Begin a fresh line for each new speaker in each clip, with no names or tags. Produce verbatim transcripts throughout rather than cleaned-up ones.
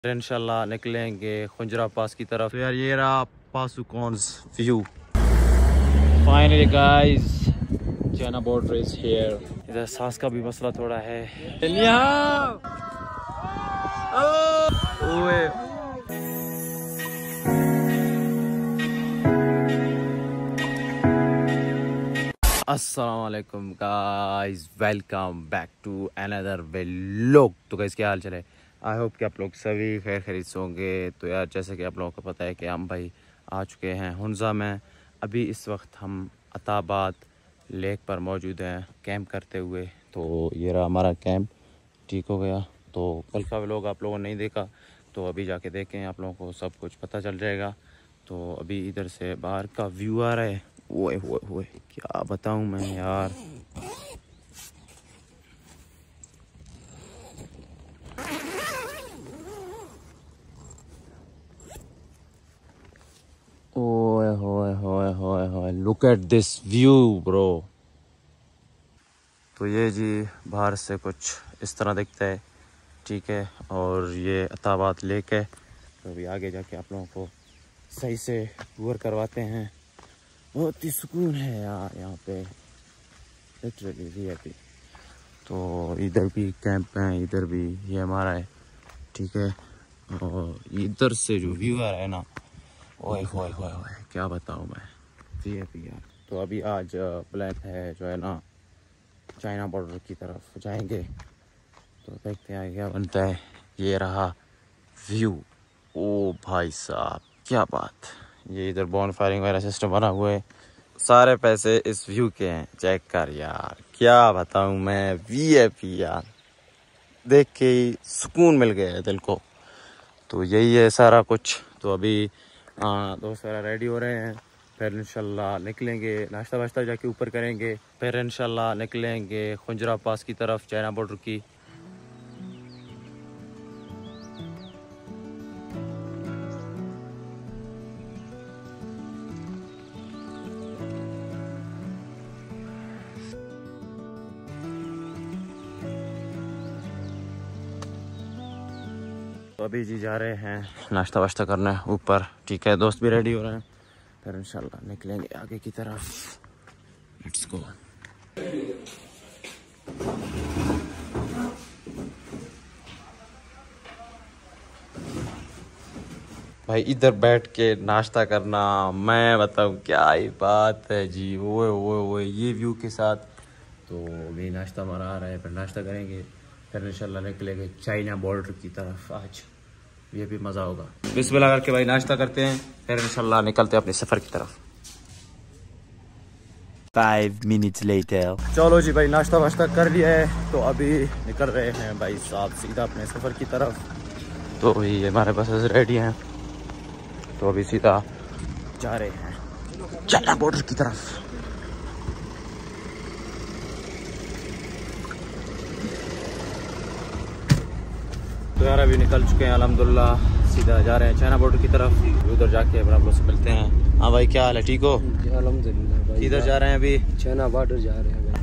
इंशाल्लाह निकलेंगे खुंजरा पास की तरफ। तो यार ये रहा पासुकॉन्स view. Finally guys China border is here. इधर सांस का भी मसला थोड़ा है। ओए अस्सलाम वालेकुम guys, welcome back to another vlog. तो गाइस क्या हाल चाल है? आई होप कि आप लोग सभी खैर खैरियत से होंगे। तो यार जैसे कि आप लोगों को पता है कि हम भाई आ चुके हैं हुंजा में। अभी इस वक्त हम अताबाद लेक पर मौजूद हैं कैंप करते हुए। तो ये रहा हमारा कैंप, ठीक हो गया। तो कल का व्लॉग आप लोगों ने नहीं देखा तो अभी जाके देखें, आप लोगों को सब कुछ पता चल जाएगा। तो अभी इधर से बाहर का व्यू आ रहा है। ओए ओए ओए क्या बताऊं मैं यार। ओए होए होए होए होए look at this view bro. तो ये जी बाहर से कुछ इस तरह दिखता है, ठीक है। और ये अताबाद लेक है। तो अभी आगे जाके आप लोगों को सही से टूर करवाते हैं। बहुत ही सुकून है यार यहाँ पे, लिटरली वीआईपी। तो इधर भी कैंप है, इधर भी ये हमारा है, ठीक है। और इधर से जो व्यू आ रहा है ना, ओए होए होए होए क्या बताऊँ मैं, वीआईपी यार। तो अभी आज प्लान है जो है ना चाइना बॉर्डर की तरफ जाएंगे। तो देखते हैं क्या बनता है। ये रहा व्यू। ओ भाई साहब क्या बात। ये इधर बॉन फायरिंग वाला सिस्टम बना हुआ है। सारे पैसे इस व्यू के हैं, चेक कर यार, क्या बताऊं मैं, वीआईपी यार। देख के ही सुकून मिल गया है दिल को। तो यही है सारा कुछ। तो अभी दोस्त सारा रेडी हो रहे हैं, फिर इंशाल्लाह निकलेंगे, नाश्ता वाश्ता जाके ऊपर करेंगे, फिर इंशाल्लाह निकलेंगे खुंजरा पास की तरफ चाइना बॉर्डर की। तो अभी जी जा रहे हैं नाश्ता वाश्ता करने ऊपर, ठीक है। दोस्त भी रेडी हो रहे हैं, फिर इंशाल्लाह निकलेंगे आगे की तरफ। Let's go. भाई इधर बैठ के नाश्ता करना, मैं बताऊँ क्या ही बात है जी। ओए ओए ओए ये व्यू के साथ। तो अभी नाश्ता हमारा आ रहा है, फिर नाश्ता करेंगे, फिर इंशाल्लाह निकलेंगे चाइना बॉर्डर की तरफ। आज ये भी मज़ा होगा। बिस्मिल्लाह करके भाई नाश्ता करते हैं, फिर इंशाल्लाह निकलते हैं अपने सफ़र की तरफ।
Five minutes later.
चलो जी भाई नाश्ता वाश्ता कर लिया है। तो अभी निकल रहे हैं भाई साहब सीधा अपने सफ़र की तरफ। तो ये हमारे बसेस रेडी हैं, तो अभी सीधा जा रहे हैं चाइना बॉर्डर की तरफ। तो यार अभी निकल चुके हैं अल्हम्दुलिल्लाह, सीधा जा रहे हैं चाइना बॉर्डर की तरफ। उधर जाके अब आप लोग से मिलते हैं। हाँ भाई क्या हाल है, ठीक हो?
अल्हम्दुलिल्लाह भाई।
इधर जा रहे हैं अभी
चाइना बॉर्डर जा रहे हैं भाई।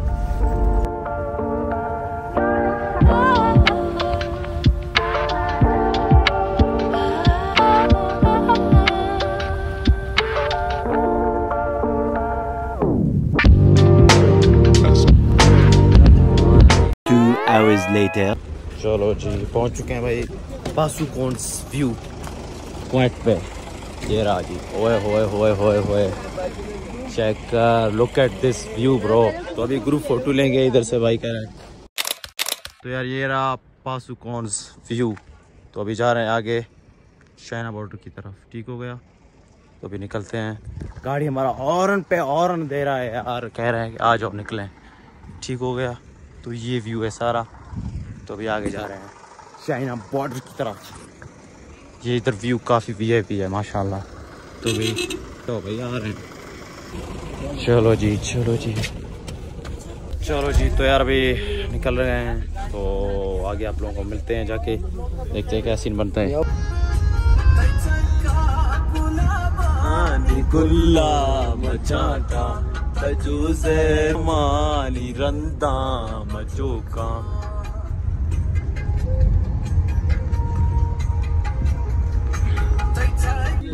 Two hours later.
चलो जी पहुंच चुके हैं भाई पासुकॉन्स व्यू पॉइंट पे। ये रहा जी। ओए होए होए होए होए चेक कर, look at this view bro. तो अभी ग्रुप फोटो लेंगे इधर से भाई कह रहे हैं। तो यार ये रहा पासुकॉन्स व्यू। तो अभी जा रहे हैं आगे चाइना बॉर्डर की तरफ, ठीक हो गया। तो अभी निकलते हैं। गाड़ी हमारा हॉर्न पे हॉर्न दे रहा है यार, कह रहे हैं कि आ जाओ निकलें, ठीक हो गया। तो ये व्यू है सारा। तो अभी आगे जा रहे हैं चाइना बॉर्डर की तरफ। ये इधर व्यू काफ़ी वीआईपी है माशाल्लाह। तो भी तो भाई आ रहे हैं। चलो जी चलो जी चलो जी। तो यार अभी निकल रहे हैं, तो आगे आप लोगों को मिलते हैं जाके, देखते हैं क्या सीन बनता है।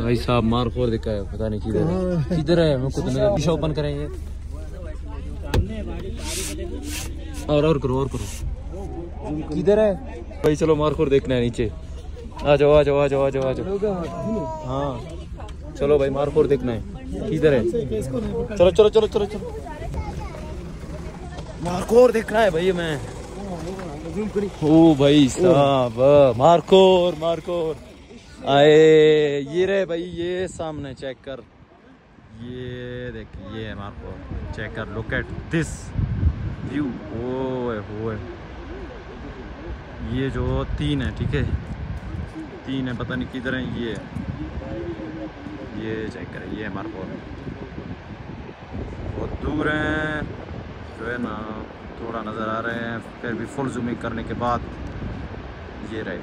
भाई साहब मार खोर दिखा है, पता नहीं किधर है किधर है मेरे को तो नजर। शीशा ओपन करेंगे और और करो और करो किधर है भाई। चलो मार खोर देखना है नीचे। आ जाओ आ जाओ आ जाओ आ जाओ आ जाओ। हाँ चलो भाई मार खोर देखना है किधर है। चलो चलो चलो चलो चलो मार खोर देखना है भाई। मैं ओ भाई साहब मारकोर मारकोर आए ये रहे भाई, ये सामने चेक कर, ये देख ये है मारकोर, चेक कर, लुक एट दिस व्यू। ओए होए ये जो तीन है, ठीक है तीन है, पता नहीं किधर है ये ये चेक करें, ये है मारकोर, बहुत दूर है जो है ना, थोड़ा नज़र आ रहे हैं, फिर भी फुल जूमिंग करने के बाद ये रहे।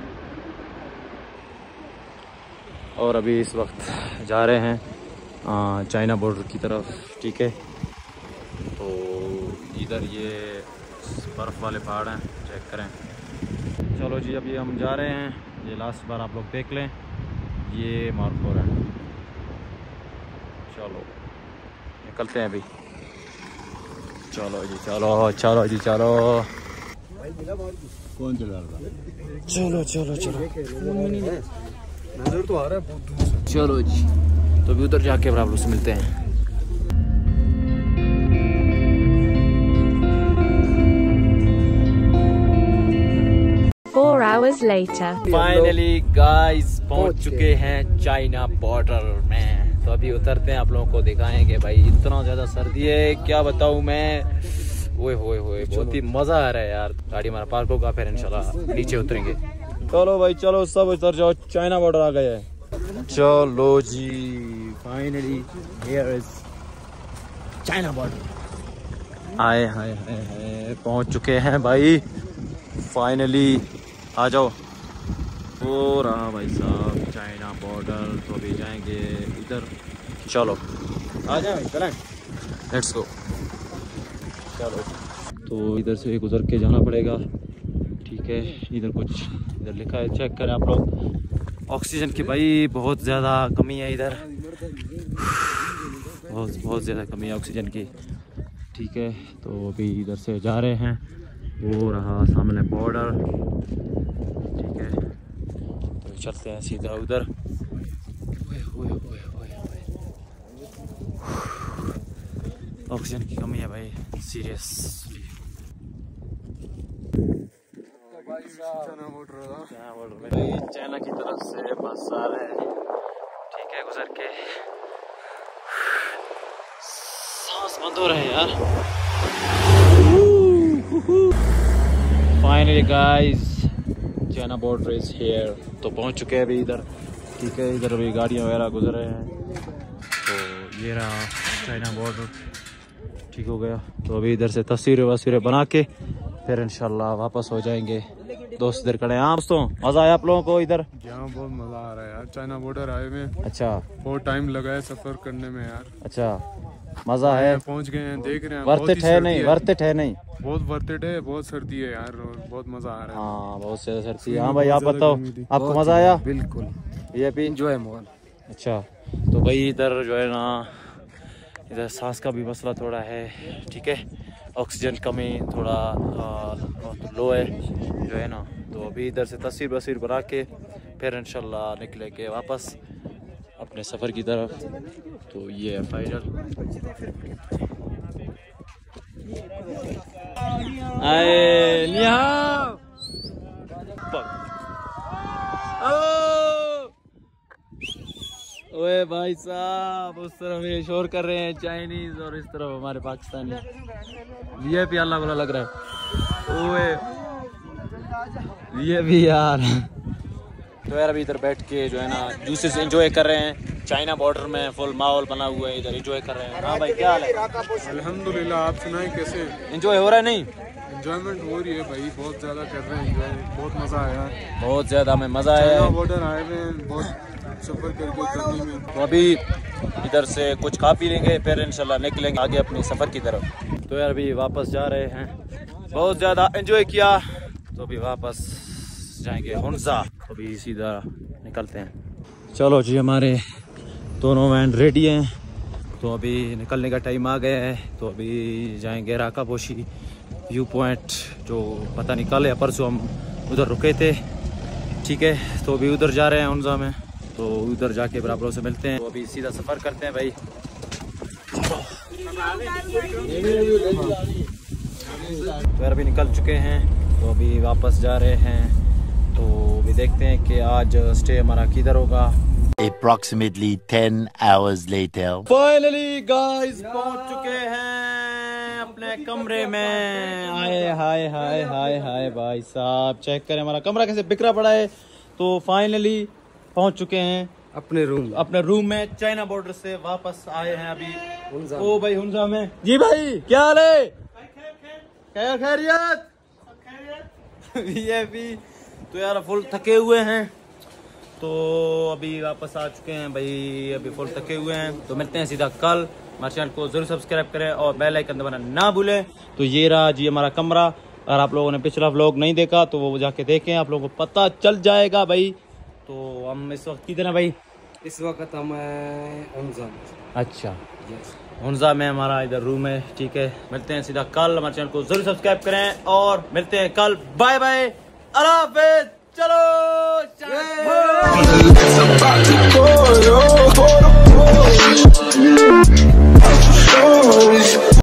और अभी इस वक्त जा रहे हैं चाइना बॉर्डर की तरफ, ठीक है। तो इधर ये बर्फ़ वाले पहाड़ हैं, चेक करें। चलो जी अभी हम जा रहे हैं, ये लास्ट बार आप लोग देख लें, ये मारकोर है। चलो निकलते हैं अभी, चलो जी चलो चलो जी चलो। कौन चला रहा? चलो चलो चलो
नजर तो आ रहा है बहुत दूर से।
चलो जी तो अभी उधर जाके आप लोग से मिलते हैं।
Four hours later.
Finally guys पहुंच चुके हैं चाइना बॉर्डर में। तो अभी उतरते हैं, आप लोगों को दिखाएंगे भाई, इतना ज्यादा सर्दी है क्या बताऊं मैं। ओए होए होए बहुत ही मजा आ रहा है यार। गाड़ी हमारा पार्क होगा, फिर इंशाल्लाह नीचे उतरेंगे। चलो भाई चलो सब उतर जाओ, चाइना बॉर्डर आ गया है। चलो जी finally here is China border. आए हाय हाय हाय पहुंच चुके हैं भाई फाइनली। आ जाओ, हो रहा भाई साहब चाइना बॉर्डर। तो अभी जाएंगे इधर, चलो आ जाए भाई चलें, लेट्स गो। चलो तो इधर से गुजर के जाना पड़ेगा, ठीक है। इधर कुछ इधर लिखा है, चेक करें आप लोग। ऑक्सीजन की भाई बहुत ज़्यादा कमी है इधर, बहुत बहुत ज़्यादा कमी है ऑक्सीजन की, ठीक है। तो अभी इधर से जा रहे हैं, वो रहा सामने बॉर्डर, ठीक है। तो चलते हैं सीधा उधर। ऑक्सीजन की कमी है भाई सीरियसली। चाइना की तरफ से बस आ रहे हैं, ठीक है। गुजर के सांस बंद हो रहे हैं यार। Finally guys China border is here. तो पहुंच चुके हैं अभी इधर, ठीक है। इधर अभी गाड़ियां वगैरह गुजर रहे हैं। तो ये रहा चाइना बॉर्डर, ठीक हो गया। तो अभी इधर से तस्वीरें वस्वीरें बना के फिर इंशाल्लाह वापस हो जाएंगे। दोस्त इधर खड़े हैं। हाँ दोस्तों मजा आया आप लोगों को इधर?
यहाँ बहुत मजा आ रहा है यार, चाइना बॉर्डर आए में।
अच्छा
बहुत टाइम लगा है सफर करने में यार।
अच्छा मजा है,
पहुँच गए हैं, देख रहे हैं।
वर्थ इट है नहीं? वर्थ इट है नहीं?
बहुत वर्थ इट है, बहुत सर्दी है यार और बहुत मजा आ रहा है।
हाँ बहुत ज्यादा सर्दी है। हाँ भाई आप बताओ, आपको मजा आया?
बिल्कुल,
ये भी
एंजॉय मॉल। अच्छा
तो भाई इधर जो है ना, इधर सांस का भी मसला थोड़ा है, ठीक है। ऑक्सीजन कमी थोड़ा बहुत लो है जो है ना। तो अभी इधर से तस्वीर वस्वीर बना के फिर इंशाल्लाह निकलेंगे वापस अपने सफ़र की तरफ। तो ये है फाइनल। आए निहाओ ओए भाई साहब, उस तरफ ये शोर कर रहे हैं चाइनीज और इस तरफ हमारे पाकिस्तानी। ये भी अल्लाह वाला लग रहा है। ओए ये भी यार। तो यार अभी इधर बैठ के जो है ना दूसरे से एंजॉय कर रहे हैं। चाइना बॉर्डर में फुल माहौल बना हुआ है, इधर एंजॉय कर रहे हैं। हाँ भाई क्या हाल है?
अल्हम्दुलिल्लाह, आप सुनाए कैसे?
एंजॉय हो रहा है? नहीं
एंजॉयमेंट हो रही है भाई, बहुत ज़्यादा कर रहे हैं एंजॉय, बहुत मज़ा आया।
बहुत ज़्यादा हमें मज़ा आया।
चाइना बॉर्डर आए हुए बहुत सफ़र करके करने में।
तो अभी इधर से कुछ खा पी लेंगे, फिर इंशाल्लाह निकलेंगे आगे अपने सफ़र की तरफ। तो यार अभी वापस जा रहे हैं, बहुत ज़्यादा एंजॉय किया। तो अभी वापस जाएंगे हुंजा, अभी सीधा निकलते हैं। चलो जी हमारे दोनों वैन रेडी हैं। तो अभी निकलने का टाइम आ गया है। तो अभी जाएंगे राकापोशी व्यू पॉइंट, जो पता नहीं कल या परसों हम उधर रुके थे। ठीक है, तो अभी उधर जा रहे हैं हुंजा में। तो उधर जाके बराबरों से मिलते हैं। तो अभी सीधा सफ़र करते हैं भाई। तो अभी निकल चुके हैं, तो अभी वापस जा रहे हैं। तो अभी देखते हैं कि आज स्टे हमारा किधर होगा।
Approximately ten hours later.
Finally guys पहुंच चुके हैं अपने कमरे में। आए हाय हाय हाय हाय भाई साहब, चेक करें हमारा कमरा कैसे बिखरा पड़ा है। तो फाइनली पहुंच चुके हैं
अपने रूम
अपने रूम में। चाइना बॉर्डर से वापस आए हैं अभी हुंजा। ओ भाई हुंजा में। जी भाई क्या हाल है? क्या खैरियत? खैरियत। तो यार फुल थके हुए हैं, तो अभी वापस आ चुके हैं भाई। अभी फुल थके हुए हैं, तो मिलते हैं सीधा कल। हमारे चैनल को जरूर सब्सक्राइब करें और बेल आइकन दबाना ना भूलें। तो ये रहा जी हमारा कमरा। अगर आप लोगों ने पिछला व्लॉग नहीं देखा तो वो जाके देखें, आप लोगों को पता चल जाएगा भाई। तो हम इस वक्त किधर हैं भाई?
इस वक्त हम हुंजा।
अच्छा, हुंजा में हमारा इधर रूम है। ठीक है, मिलते हैं सीधा कल। हमारे चैनल को जरूर सब्सक्राइब करें और मिलते हैं कल। बाय बाय, अल्लाह हाफिज़। चलो